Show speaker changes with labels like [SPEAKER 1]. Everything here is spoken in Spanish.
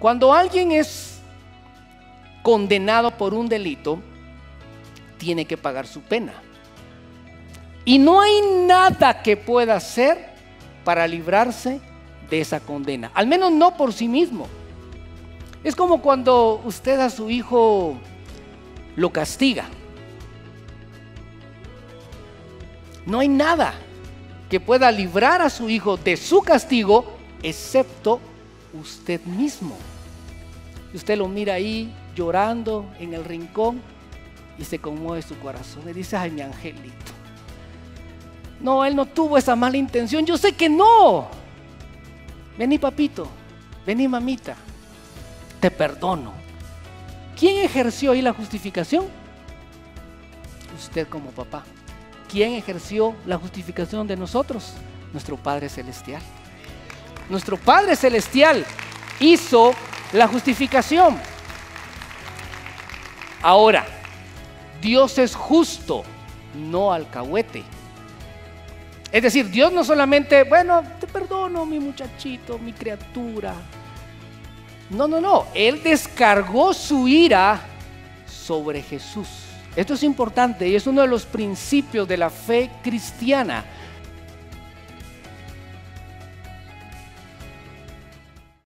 [SPEAKER 1] Cuando alguien es condenado por un delito, tiene que pagar su pena. Y no hay nada que pueda hacer para librarse de esa condena, al menos no por sí mismo. Es como cuando usted a su hijo lo castiga. No hay nada que pueda librar a su hijo de su castigo, excepto usted mismo. Usted lo mira ahí llorando en el rincón y se conmueve su corazón y dice: ay, mi angelito. No, él no tuvo esa mala intención, yo sé que no. Vení, papito, vení, mamita, te perdono. ¿Quién ejerció ahí la justificación? Usted como papá. ¿Quién ejerció la justificación de nosotros? Nuestro Padre Celestial. Nuestro Padre Celestial hizo la justificación. Ahora, Dios es justo, no alcahuete. Es decir, Dios no solamente, bueno, te perdono, mi muchachito, mi criatura. No. Él descargó su ira sobre Jesús. Esto es importante y es uno de los principios de la fe cristiana.